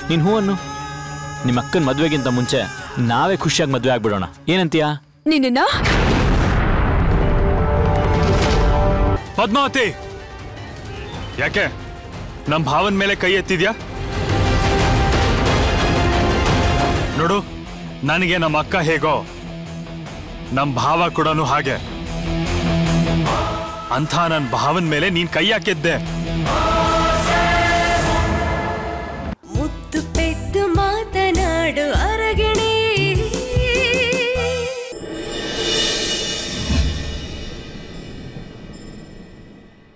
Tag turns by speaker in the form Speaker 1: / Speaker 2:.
Speaker 1: ನೀನು ಹೂ ಅನ್ನು. ನಿಮ್ಮ ಅಕ್ಕನ ಮದುವೆಗಿಂತ ಮುಂಚೆ ನಾವೇ ಖುಷಿಯಾಗಿ ಮದುವೆ ಆಗ್ಬಿಡೋಣ, ಏನಂತೀಯಾ?
Speaker 2: ನಿನ್ನ
Speaker 3: ಪದ್ಮಾವತಿ, ಯಾಕೆ ನಮ್ಮ ಭಾವನ ಮೇಲೆ ಕೈ ಎತ್ತಿದ್ಯಾ? ನೋಡು, ನನಗೆ ನಮ್ಮ ಅಕ್ಕ ಹೇಗೋ ನಮ್ಮ ಭಾವ ಕೂಡ ಹಾಗೆ. ಅಂಥ ನನ್ನ ಭಾವನ ಮೇಲೆ ನೀನ್ ಕೈ ಹಾಕಿದ್ದೆ.